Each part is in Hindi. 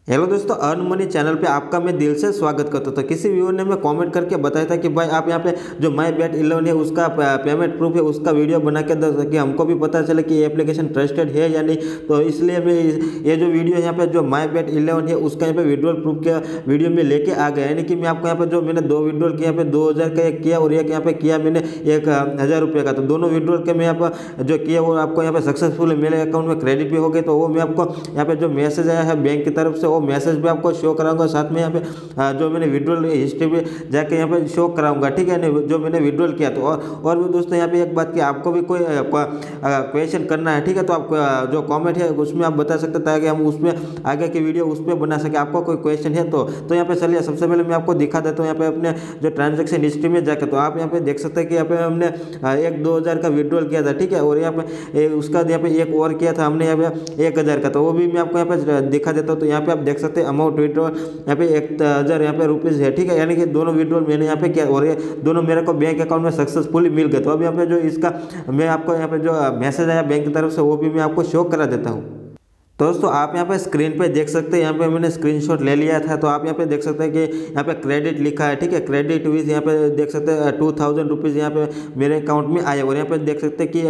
हेलो दोस्तों, अर्न मनी चैनल पे आपका मैं दिल से स्वागत करता हूं। तो किसी व्यूअर ने मैं कमेंट करके बताया था कि भाई आप यहाँ पे जो माई बेट 11 है उसका पेमेंट प्रूफ है, उसका वीडियो बना के दो ताकि हमको भी पता चले कि ये एप्लीकेशन ट्रस्टेड है या नहीं। तो इसलिए मैं ये जो वीडियो यहाँ पे जो माई बेट 11 है उसका यहाँ पे विड्रॉल प्रूफ का वीडियो में लेके आ गया। यानी कि मैं आपको यहाँ पे जो मैंने दो विड्रॉल किया, यहाँ पे 2000 का एक किया और एक यहाँ पे किया मैंने 1000 रुपये का। तो दोनों विड्रॉल के मैं यहाँ पर जो किया वो आपको यहाँ पे सक्सेसफुल मेरे अकाउंट में क्रेडिट भी हो गए। तो वो मैं आपको यहाँ पे जो मैसेज आया है बैंक की तरफ से वो मैसेज भी आपको शो कराऊंगा, साथ में यहाँ पे जो मैंने विड्रॉल हिस्ट्री भी जाके यहाँ पे शो कराऊंगा, ठीक है नहीं, जो मैंने विड्रॉल किया। तो और भी दोस्तों यहाँ पे एक बात कि आपको भी कोई क्वेश्चन करना है, ठीक है, तो आप जो कमेंट है उसमें आप बता सकते हैं ताकि हम उसमें आगे की वीडियो उस पर बना सके। आपको कोई क्वेश्चन है तो यहाँ पे चलिए सबसे पहले मैं आपको दिखा देता हूँ यहाँ पे अपने जो ट्रांजेक्शन हिस्ट्री में जाकर। तो आप यहाँ पे देख सकते हैं कि यहाँ पे हमने 2000 का विड्रॉल किया था, ठीक है, और यहाँ पे उसका यहाँ पे एक और किया था हमने यहाँ पे 1000 का। तो वो भी मैं आपको यहाँ पे दिखा देता हूँ। तो यहाँ पे आप देख सकते हैं अमाउंट विड्रॉल यहाँ पे 1000 यहाँ पे रुपीज़ है, ठीक है, यानी कि दोनों विड्रॉल मैंने यहाँ पे किया और ये दोनों मेरे को बैंक अकाउंट में सक्सेसफुली मिल गए। तो अब यहाँ पे जो इसका मैं आपको यहाँ पे जो मैसेज आया बैंक की तरफ से वो भी मैं आपको शो करा देता हूँ। तो दोस्तों आप यहाँ पे स्क्रीन पे देख सकते हैं, यहाँ पे मैंने स्क्रीनशॉट ले लिया था। तो आप यहाँ पे देख सकते हैं कि यहाँ पे क्रेडिट लिखा है, ठीक है, क्रेडिट विथ यहाँ पे देख सकते हैं 2000 रुपीज़ यहाँ पे मेरे अकाउंट में आए। और यहाँ पे देख सकते हैं कि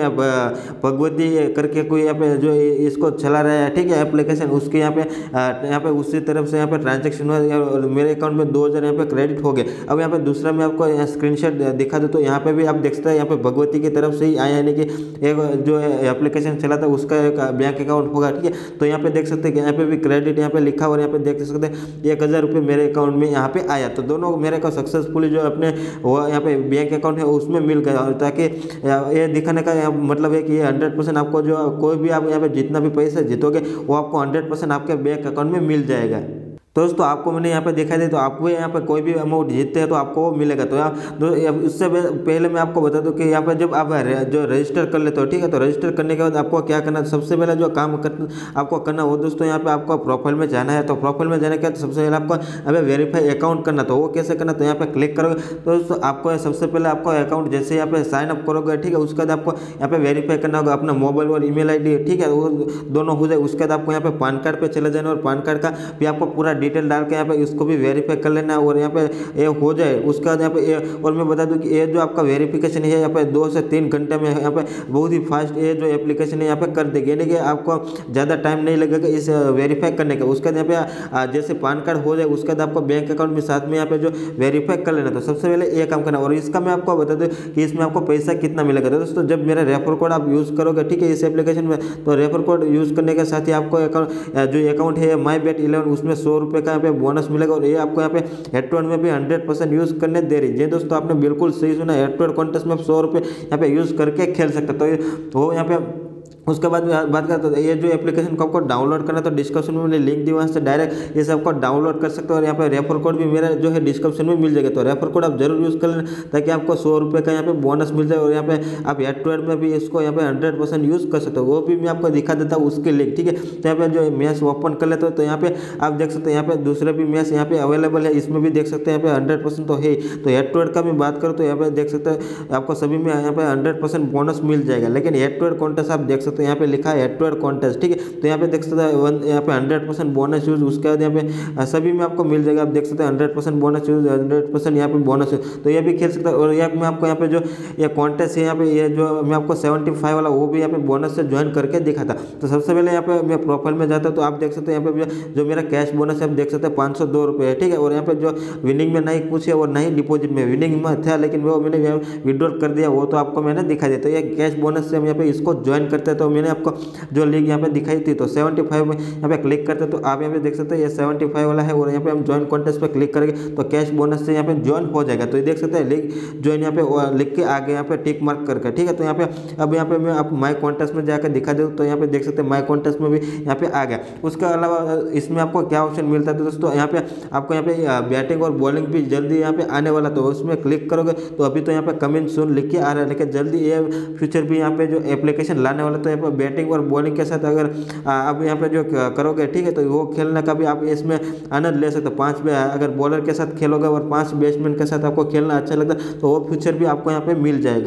भगवती करके कोई यहाँ पे जो इसको चला रहा है, ठीक है, एप्लीकेशन, उसके यहाँ पे उसी तरफ से यहाँ पे ट्रांजेक्शन हुआ और मेरे अकाउंट में 2000 यहाँ पे क्रेडिट हो गए। अब यहाँ पे दूसरा मैं आपको स्क्रीनशॉट दिखा दूँ। तो यहाँ पे भी आप देख सकते हैं यहाँ पे भगवती की तरफ से ही आया, यानी कि एक जो एप्लीकेशन चला था उसका एक बैंक अकाउंट होगा, ठीक है। तो यहाँ पे देख सकते हैं कि यहाँ पे भी क्रेडिट यहाँ पे लिखा और यहाँ पे देख सकते हैं 1000 रुपये मेरे अकाउंट में यहाँ पे आया। तो दोनों मेरे को सक्सेसफुली जो अपने वो यहाँ पे बैंक अकाउंट है उसमें मिल गया। और ताकि ये दिखाने का मतलब है कि ये 100% आपको जो कोई भी आप यहाँ पे जितना भी पैसा जीतोगे वो आपको 100% आपके बैंक अकाउंट में मिल जाएगा। तो दोस्तों आपको मैंने यहाँ पे दिखाई दे, तो आपको यहाँ पे कोई भी अमाउंट जीतते हैं तो आपको वो मिलेगा। तो इससे पहले मैं आपको बता दूं कि यहाँ पे जब आप जो रजिस्टर कर लेते हो, ठीक है, तो रजिस्टर करने के बाद आपको क्या करना है, सबसे पहले जो काम आपको करना हो दोस्तों, यहाँ पे आपको प्रोफाइल में जाना है। तो प्रोफाइल में जाने के बाद सबसे पहले आपको अभी वेरीफाई अकाउंट करना। तो वो कैसे करना, तो यहाँ पे क्लिक करोगे तो दोस्तों आपको सबसे पहले आपको अकाउंट जैसे यहाँ पे साइन अप करोगे, ठीक है, उसके बाद आपको यहाँ पे वेरीफाई करना होगा अपना मोबाइल और ईमेल आईडी, ठीक है, वो दोनों हो जाए। उसके बाद आपको यहाँ पे पैन कार्ड पे चले जाना और पैन कार्ड का भी आपको पूरा डिटेल डाल के यहाँ पे इसको भी वेरीफाई कर लेना। और यहाँ पे ये हो जाए उसके बाद यहाँ पे और मैं बता दूं कि ये जो आपका वेरिफिकेशन है यहाँ पे 2 से 3 घंटे में यहाँ पे बहुत ही फास्ट ये जो एप्लीकेशन है यहाँ पे कर देगी, यानी कि आपको ज़्यादा टाइम नहीं लगेगा इस वेरीफाई करने का। उसके बाद यहाँ पे जैसे पैन कार्ड हो जाए उसके बाद आपको बैंक अकाउंट में साथ में यहाँ पे जो वेरीफाई कर लेना। तो सबसे पहले ये काम करना। और इसका मैं आपको बता दूँ कि इसमें आपको पैसा कितना मिलेगा। तो दोस्तों जब मेरा रेफर कोड आप यूज़ करोगे, ठीक है, इस एप्लीकेशन में, तो रेफर कोड यूज़ करने के साथ ही आपको जो अकाउंट है माई बेट 11 उसमें 100 रुपये का यहाँ पे बोनस मिलेगा। और ये आपको यहाँ पे हेड टू हेड में भी 100% यूज़ करने दे रही है। दोस्तों आपने बिल्कुल सही सुना, हेड टू हेड कॉन्टेस्ट में 100 रुपये यहाँ पे यूज़ करके खेल सकते। तो वो यहाँ पे उसके बाद बात करते तो ये जो एप्लीकेशन को आपको डाउनलोड करना, तो डिस्क्रिप्शन में मैंने लिंक दी, वहाँ से डायरेक्ट ये सब आपको डाउनलोड कर सकते हो। और यहाँ पे रेफर कोड भी मेरा जो है डिस्क्रिप्शन में मिल जाएगा। तो रेफर कोड आप जरूर यूज़ कर लेना ताकि आपको 100 रुपये का यहाँ पे बोनस मिल जाए। और यहाँ पे आप हेड टू हेड में भी इसको यहाँ पे 100% यूज़ कर सकते हो। वो भी मैं आपको दिखा देता हूँ उसके लिंक, ठीक है। तो यहाँ पे जो मैच ओपन कर लेते हो तो यहाँ पे आप देख सकते हैं यहाँ पे दूसरे भी मैच यहाँ पे अवेलेबल है, इसमें भी देख सकते हैं यहाँ पे 100% तो है। तो हेड टू हेड का मैं बात करूँ तो यहाँ पे देख सकते हैं आपको सभी में यहाँ पे 100% बोनस मिल जाएगा। लेकिन हेड टू हेड कॉन्टेस्ट आप देख सकते हैं यहाँ पे लिखा है हेड टू हेड कॉन्टेस्ट, ठीक है। तो यहाँ पे देख सकते हैं यहाँ पे 100% बोनस यूज, उसके बाद यहाँ पे सभी में आपको मिल जाएगा। आप देख सकते हैं 100% बोनस यूज, 100% यहाँ पे बोनस यूज, तो ये भी खेल सकते हैं। और यहाँ मैं आपको यहाँ पे जो ये कॉन्टेस्ट है यहाँ पे ये जो मैं आपको 75 वाला वो भी यहाँ पे बोनस से ज्वाइन करके दिखा था। तो सबसे पहले यहाँ पे मैं प्रोफाइल में जाता हूँ तो आप देख सकते हैं यहाँ पे जो मेरा कैश बोनस है आप देख सकते हैं 502 रुपये है, ठीक है। और यहाँ पे जो विनिंग में नहीं कुछ है और नहीं डिपॉजिट में, विनिंग में था लेकिन वो मैंने विड्रॉल कर दिया, वो तो आपको मैंने दिखा दिया। तो ये कैश बोनस से हम यहाँ पे इसको ज्वाइन करते हैं। तो मैंने आपको जो लिंक यहाँ पे दिखाई थी तो 75 में यहाँ पे क्लिक करते तो आप यहाँ पे देख सकते हैं ये 75 वाला है। और यहाँ पे हम ज्वाइन कॉन्टेस्ट पे क्लिक करेंगे तो कैश बोनस से यहाँ पे ज्वाइन हो जाएगा। तो ये देख सकते हैं लिंक ज्वाइन यहाँ पे लिख के आगे यहाँ पे टिक मार्क करके, ठीक है। तो यहाँ पे अब यहाँ पे मैं आप माई कॉन्टेस्ट में जाकर दिखा दूँ तो यहाँ पे देख सकते हैं माई कॉन्टेस्ट में भी यहाँ पे आ गया। उसके अलावा इसमें आपको क्या ऑप्शन मिलता है तो दोस्तों यहाँ पे आपको यहाँ पे बैटिंग और बॉलिंग भी जल्दी यहाँ पे आने वाला, तो उसमें क्लिक करोगे तो अभी तो यहाँ पे कमिंग सून लिख के आ रहा है, लेकिन जल्दी ये फ्यूचर भी यहाँ पे जो एप्लीकेशन लाने वाला। तो यहाँ पे बैटिंग और बॉलिंग के साथ अगर आप यहाँ पे जो करोगे, ठीक है, तो वो खेलने का भी आप इसमें आनंद ले सकते हो। 5 अगर बॉलर के साथ खेलोगे और 5 बैट्समैन के साथ आपको खेलना अच्छा लगता है तो वो फ्यूचर भी आपको यहाँ पे मिल जाएगा।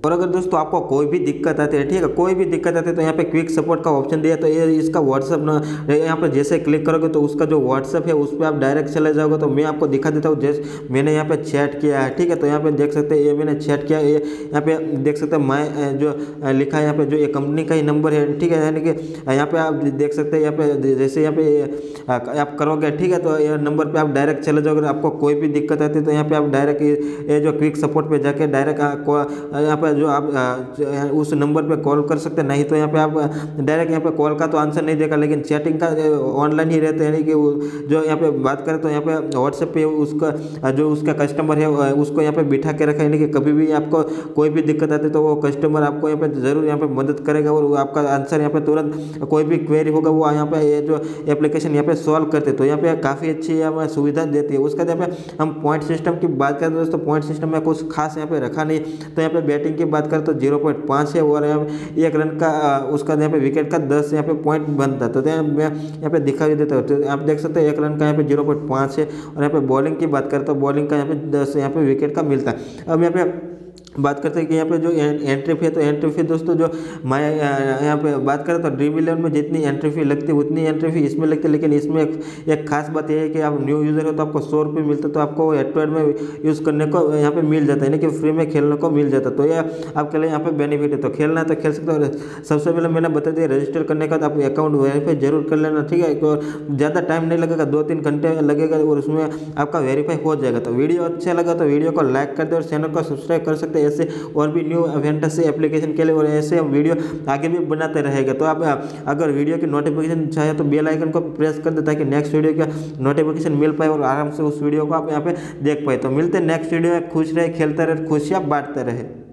और अगर दोस्तों आपको कोई भी दिक्कत आती है, ठीक है, कोई भी दिक्कत आती है तो यहाँ पे क्विक सपोर्ट का ऑप्शन दिया, तो ये इसका व्हाट्सअप ना यहाँ पे जैसे क्लिक करोगे तो उसका जो व्हाट्सअप है उस पर आप डायरेक्ट चले जाओगे। तो मैं आपको दिखा देता हूँ, जैसे मैंने यहाँ पे चैट किया है, ठीक है, तो यहाँ पे देख सकते हैं ये मैंने चैट किया, ये यहाँ पे देख सकते हैं मैं जो लिखा है यहाँ पे जो ये कंपनी का ही नंबर है, ठीक है, यानी कि यहाँ पे आप देख सकते हैं यहाँ पे जैसे यहाँ पे आप करोगे, ठीक है, तो ये नंबर पे आप डायरेक्ट चले जाओगे। आपको कोई भी दिक्कत आती है तो यहाँ पे आप डायरेक्ट ये जो क्विक सपोर्ट पे जाके डायरेक्ट यहाँ पे जो आप उस नंबर पे कॉल कर सकते हैं। नहीं तो यहाँ पे आप डायरेक्ट यहाँ पे कॉल का तो आंसर नहीं देगा, लेकिन चैटिंग का ऑनलाइन ही रहते हैं, यानी कि जो यहाँ पे बात करें तो यहाँ पे व्हाट्सएप पे उसका जो उसका कस्टमर है उसको यहाँ पे बिठा के रखा है, यानी कि कभी भी आपको कोई भी दिक्कत आती है तो वो कस्टमर आपको यहाँ पे ज़रूर यहाँ पे मदद करेगा और वो आपका आंसर यहाँ पे तुरंत कोई भी क्वेरी होगा वो यहाँ पे ये जो एप्लीकेशन यहाँ पे सॉल्व करते, तो यहाँ पे काफ़ी अच्छी यहाँ सुविधा देती है। उसके बाद यहाँ पे हम पॉइंट सिस्टम की बात करें तो दोस्तों पॉइंट सिस्टम में कुछ खास यहाँ पे रखा नहीं। तो यहाँ पे बैटिंग की बात करें तो 0.5 है और एक रन का उसका यहाँ पे विकेट का 10 यहाँ पे पॉइंट बनता है। तो मैं यहाँ पे दिखा भी देता हूँ, तो आप देख सकते हैं एक रन का यहाँ पे 0.5 है। और यहाँ पे बॉलिंग की बात करें तो बॉलिंग का यहाँ पे 10 यहाँ पे विकेट का मिलता है। अब यहाँ पे बात करते हैं कि यहाँ पे जो एंट्री फी है, तो एंट्री फी दोस्तों जो मैं यहाँ पे बात करें तो ड्रीम 11 में जितनी एंट्री फी लगती है उतनी एंट्री फी इसमें लगती है, लेकिन इसमें एक खास बात यह है कि आप न्यू यूज़र हो तो आपको 100 रुपये मिलता है, तो आपको एड में यूज़ करने को यहाँ पे मिल जाता है, यानी कि फ्री में खेलने को मिल जाता है। तो यह आपके लिए यहाँ पे बेनिफिट है, तो खेलना है तो खेल सकते हो। सबसे पहले मैंने बता दिया रजिस्टर करने का, तो आप अकाउंट वेरीफाई जरूर कर लेना, ठीक है, और ज़्यादा टाइम नहीं लगेगा, 2-3 घंटे लगेगा और उसमें आपका वेरीफाई हो जाएगा। तो वीडियो अच्छा लगा तो वीडियो को लाइक कर दे और चैनल को सब्सक्राइब कर सकते हैं ऐसे और भी न्यू एवेंटस एप्लीकेशन के लिए, और ऐसे हम वीडियो आगे भी बनाते रहेगा। तो आप अगर वीडियो की नोटिफिकेशन चाहे तो बेल आइकन को प्रेस कर दे ताकि नेक्स्ट वीडियो का नोटिफिकेशन मिल पाए और आराम से उस वीडियो को आप यहाँ पे देख पाए। तो मिलते हैं नेक्स्ट वीडियो में, खुश रहे, खेलते रहे, खुशियाँ बांटते रहे।